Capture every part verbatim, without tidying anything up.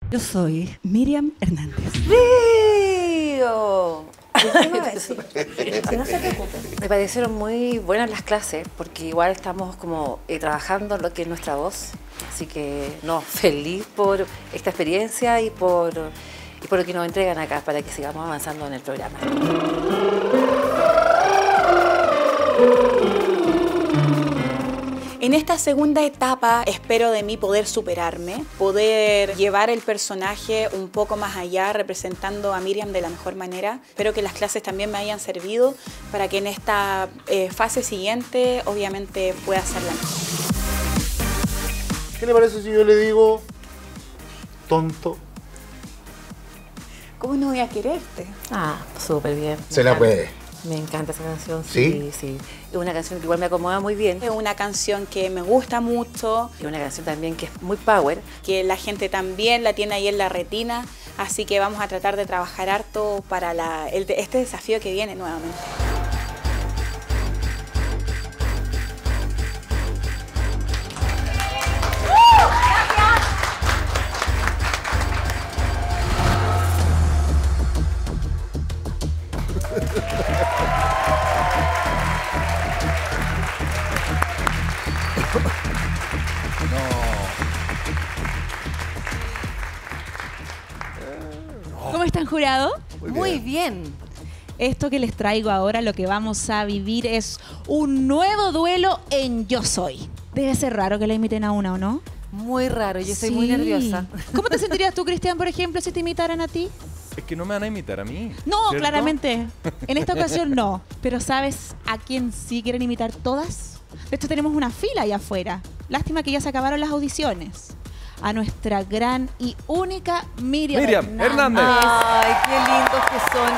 Yo soy Miriam Hernández. ¡Río! Si no se preocupen. Me parecieron muy buenas las clases porque igual estamos como eh, trabajando lo que es nuestra voz. Así que, no, feliz por esta experiencia y por, y por lo que nos entregan acá para que sigamos avanzando en el programa. En esta segunda etapa espero de mí poder superarme, poder llevar el personaje un poco más allá, representando a Miriam de la mejor manera. Espero que las clases también me hayan servido para que en esta eh, fase siguiente obviamente pueda hacerla mejor. ¿Qué le parece si yo le digo tonto? ¿Cómo no voy a quererte? Ah, súper bien. Se la puede. Me encanta esa canción, ¿Sí? sí, sí. Es una canción que igual me acomoda muy bien. Es una canción que me gusta mucho. Es una canción también que es muy power. Que la gente también la tiene ahí en la retina. Así que vamos a tratar de trabajar harto para la, el, este desafío que viene nuevamente. ¿Cómo están, jurado? Muy Muy bien. bien. Esto que les traigo ahora, lo que vamos a vivir es un nuevo duelo en Yo Soy. Debe ser raro que la imiten a una, ¿o no? Muy raro, yo estoy Sí. muy nerviosa. ¿Cómo te sentirías tú, Cristian, por ejemplo, si te imitaran a ti? Es que no me van a imitar a mí. No, ¿cierto? claramente. En esta ocasión no. Pero ¿sabes a quién sí quieren imitar todas? De hecho, tenemos una fila allá afuera. Lástima que ya se acabaron las audiciones. A nuestra gran y única Miriam, Miriam Hernández. Ay, qué lindos que son.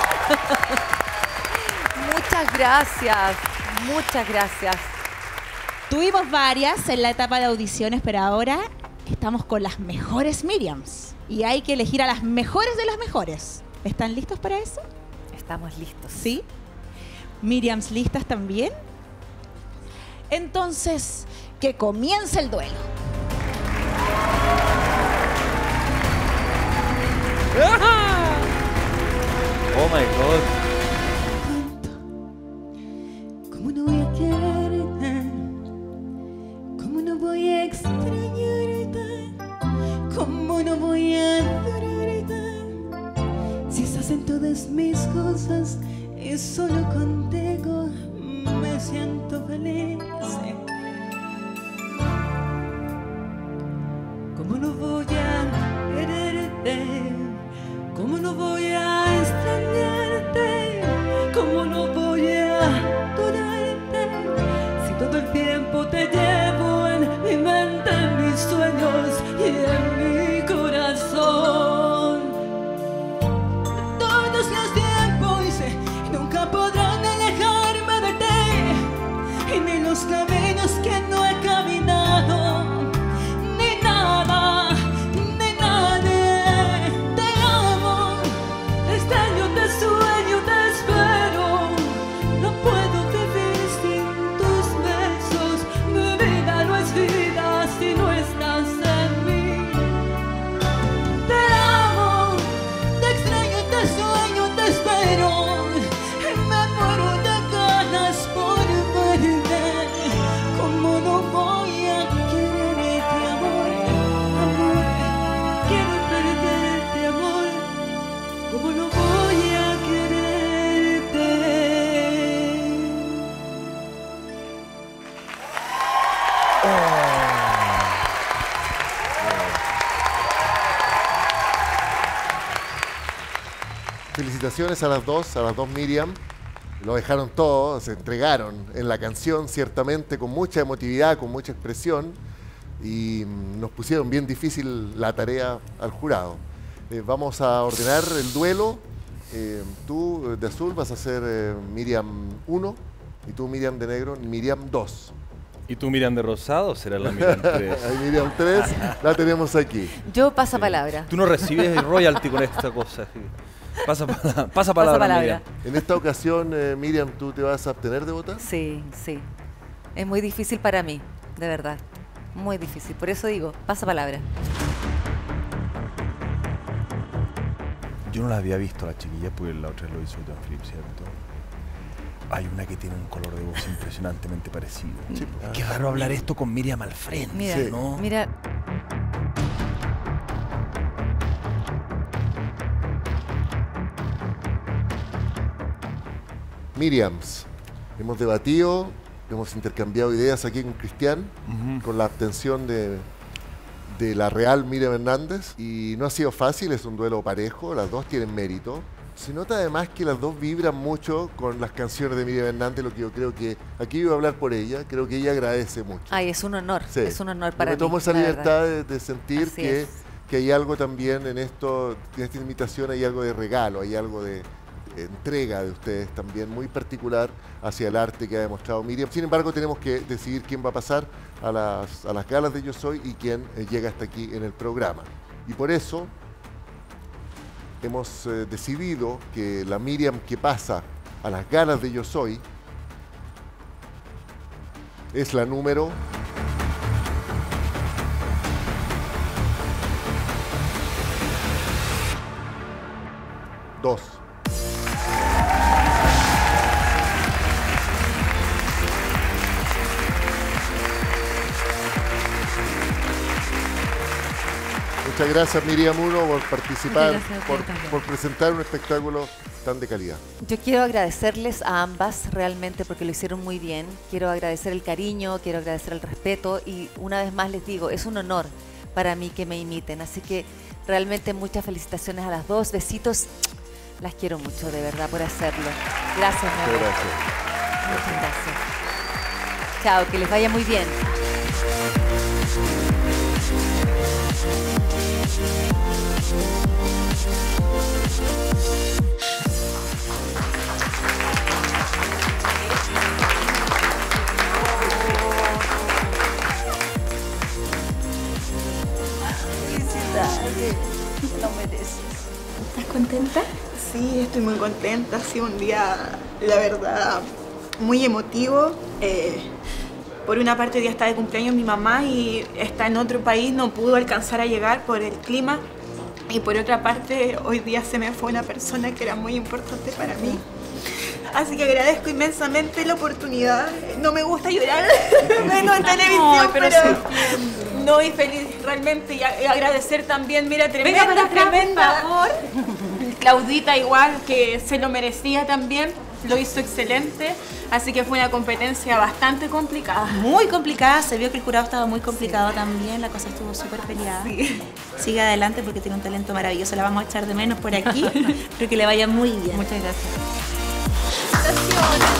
Muchas gracias, muchas gracias. Tuvimos varias en la etapa de audiciones, pero ahora estamos con las mejores Miriams. Y hay que elegir a las mejores de las mejores. ¿Están listos para eso? Estamos listos. ¿Sí? ¿Miriams listas también? Entonces, que comience el duelo. Oh my God. ¿Cómo no voy a quererte? ¿Cómo no voy a extrañarte? ¿Cómo no voy a adorarte? Si estás en todas mis cosas y solo contigo me siento feliz. ¿Cómo no voy a quererte? ¿Cómo no voy a extrañarte? ¿Cómo no voy a adorarte? Si todo el tiempo te llevo en mi mente, en mis sueños y en mi corazón. Todos los tiempos nunca podrán alejarme de ti, y ni los caminos que no he caminado, ni nada, ni nadie. Te amo, te extraño, te sueño, te espero. No puedo vivir sin tus besos. Mi vida no es vida si no estás en mí. Te amo, te extraño, te sueño, te espero. Me muero de ganas por verte. ¿Cómo no voy a quererte, amor? Amor, quiero perderte, amor. ¿Cómo no voy a quererte? Felicitaciones a las dos, a las dos Miriam. Lo dejaron todo, se entregaron en la canción, ciertamente, con mucha emotividad, con mucha expresión. Y mm, nos pusieron bien difícil la tarea al jurado. Eh, vamos a ordenar el duelo. Eh, tú, de azul, vas a ser eh, Miriam uno. Y tú, Miriam de negro, Miriam dos. ¿Y tú, Miriam de rosado? Será la Miriam tres. Ahí Miriam tres, la tenemos aquí. Yo paso palabra. Tú no recibes el royalty con esta cosa. Sí. Pasa, pasa, pasa palabra, palabra. Miriam. En esta ocasión, eh, Miriam, ¿tú te vas a abstener de votar? Sí, sí. Es muy difícil para mí, de verdad. Muy difícil. Por eso digo, pasa palabra. Yo no la había visto la chiquilla porque la otra lo hizo John Philip, ¿cierto? Hay una que tiene un color de voz impresionantemente parecido. Sí. Qué raro hablar esto con Miriam al frente, Mira, Sí. ¿no? mira. Miriams, hemos debatido, hemos intercambiado ideas aquí con Cristian, Ujú. con la abstención de, de la real Miriam Hernández, y no ha sido fácil, es un duelo parejo, las dos tienen mérito. Se nota además que las dos vibran mucho con las canciones de Miriam Hernández, lo que yo creo que, aquí voy a hablar por ella, creo que ella agradece mucho. Ay, es un honor, Sí. es un honor para Yo me mí. tomo esa la libertad verdad. de, de sentir Así que, es. que hay algo también en esto, en esta invitación hay algo de regalo, hay algo de entrega de ustedes también muy particular hacia el arte que ha demostrado Miriam. Sin embargo, tenemos que decidir quién va a pasar a las, a las galas de Yo Soy y quién eh, llega hasta aquí en el programa. Y por eso hemos eh, decidido que la Miriam que pasa a las galas de Yo Soy es la número dos. Muchas gracias Miriam Uno por participar, Muchas gracias a por, ustedes también. por presentar un espectáculo tan de calidad. Yo quiero agradecerles a ambas realmente porque lo hicieron muy bien. Quiero agradecer el cariño, quiero agradecer el respeto y una vez más les digo, es un honor para mí que me imiten. Así que realmente muchas felicitaciones a las dos. Besitos. Las quiero mucho, de verdad, por hacerlo. Gracias, mi Muchas amor. gracias. Muchas gracias. Chao, que les vaya muy bien. Felicidades. Lo mereces. ¿Estás contenta? Sí, estoy muy contenta. Ha sido un día, la verdad, muy emotivo. Eh, por una parte, hoy día está de cumpleaños mi mamá y está en otro país, no pudo alcanzar a llegar por el clima. Y por otra parte, hoy día se me fue una persona que era muy importante para mí. Así que agradezco inmensamente la oportunidad. No me gusta llorar, menos en televisión, pero pero, sí. no, y feliz realmente. Y a- y agradecer también, mira, tremenda, para atrás, por tremenda. favor. Claudita igual, que se lo merecía también, lo hizo excelente. Así que fue una competencia bastante complicada. Muy complicada, se vio que el jurado estaba muy complicado también, la cosa estuvo súper peleada. Sí. Sigue adelante porque tiene un talento maravilloso, la vamos a echar de menos por aquí, pero que le vaya muy bien. Muchas gracias. Felicitaciones.